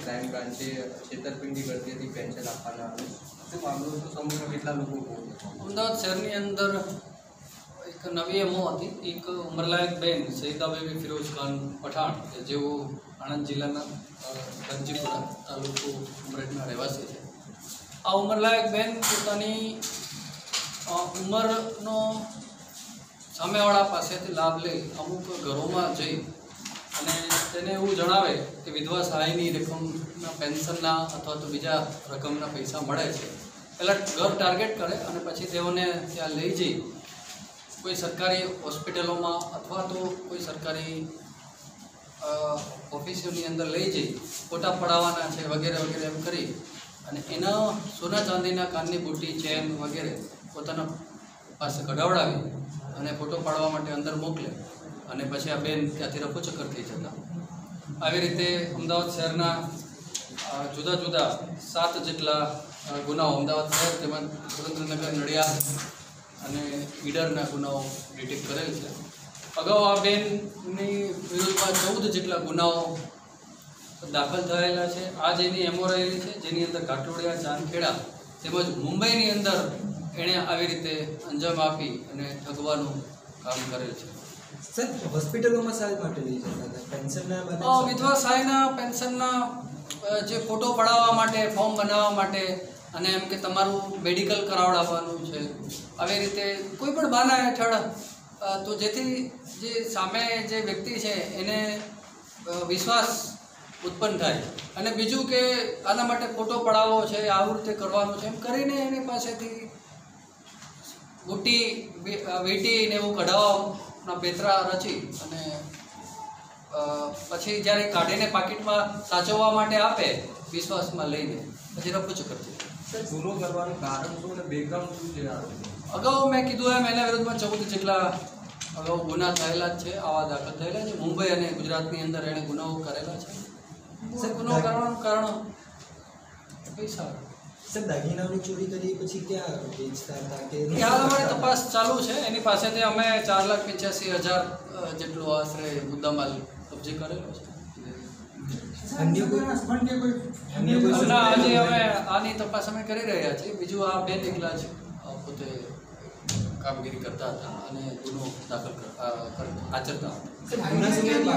Crime ब्रांचे छेतरपिंडी करती थी pension आपवाना तो मामलो तो समग्र કેટલા લોકો અમદાવાદ શહેરની અંદર એક નવી એમઓ હતી એક ઉંમરલાયક બેન સઈદાબેબી ફિરોઝ ખાન પઠાણ કે જેઓ આણંદ જિલ્લાના ગંજીપુરા તાલુકો ઉમરેઠના રહેવાસી છે। આ ઉંમરલાયક બેન પોતાની ઉંમરનો સામેવાળા પાસેથી લાભ લઈ અમુક ઘરોમાં જઈ અને તેને એવું જણાવે કે વિધવા સહાયની રકમના પેન્શનના અથવા તો બીજા રકમના પૈસા મળે છે। પહેલાં ઘર ટાર્ગેટ કરે અને પછી તેઓને ત્યાં લઈ જઈ કોઈ સરકારી હોસ્પિટલોમાં અથવા તો કોઈ સરકારી ઓફિસોની અંદર લઈ જઈ ફોટા પડાવવાના છે વગેરે વગેરે એમ કરી અને એના સોના ચાંદીના કાનની બુટ્ટી ચેન વગેરે પોતાના પાસે કઢાવડાવી અને ફોટો પાડવા માટે અંદર મોકલે અને પછી આ બેન ત્યાંથી રફુચક્કર થઈ જતા। આવી રીતે અમદાવાદ શહેરના જુદા જુદા 7 જેટલા ગુનાઓ અમદાવાદ શહેર તેમજ સુરેન્દ્રનગર નડિયાદ અને ઈડરના ગુનાઓ ડિટેક્ટ કરેલ છે। અગાઉ આ બેનની વિરુદ્ધમાં 14 જેટલા ગુનાઓ દાખલ થયેલા છે। આ જેની એમઓ રહેલી છે જેની અંદર કાટોડિયા ચાંદખેડા તેમજ મુંબઈની અંદર એણે આવી રીતે અંજામ આપી અને ઠગવાનું કામ કરેલ છે। સર હોસ્પિટલોમાં સહાય માટે લઈ જતા હતા પેન્શનના વિધવા સહાયના પેન્શનના જે ફોટો પડાવવા માટે ફોર્મ બનાવવા માટે અને એમ કે તમારું મેડિકલ કરાવડાવવાનું છે આવી રીતે કોઈ પણ બહાના હેઠળ તો જેથી જે સામે જે વ્યક્તિ છે એને વિશ્વાસ ઉત્પન્ન થાય અને બીજું કે આના માટે ફોટો પડાવવો છે આવું રીતે કરવાનું છે એમ કરીને એની પાસેથી બુટ્ટી વીંટી ને એવું કઢાવવાના પેતરા રચી અને પછી જ્યારે કાઢીને પાકીટમાં સાચવવા માટે આપે વિશ્વાસમાં લઈને પછી રફુચક્કર થઈ। સર ગુનો કરવાનું કારણ શું અને બેકગ્રાઉન્ડ શું છે? અગાઉ મેં કીધું એમ એના વિરુદ્ધમાં 14 જેટલા અગાઉ ગુના થયેલા જ છે, આવા દાખલ થયેલા છે। મુંબઈ અને ગુજરાતની અંદર એણે ગુનાઓ કરેલા છે। સર ગુનો કરવાનું કારણ પૈસા। સર દાગીનાની ચોરી કરી પછી ક્યાં વેચતા હતા કે હાલ અમારી તપાસ ચાલુ છે। એની પાસેથી અમે 4,85,000 જેટલો આશરે મુદ્દામાલ કબજે કરેલો છે। આજે અમે આની તપાસ અમે કરી રહ્યા છીએ। બીજું આ બેન એકલા જ પોતે કામગીરી કરતા હતા અને ગુનો દાખલ આચરતા હતા।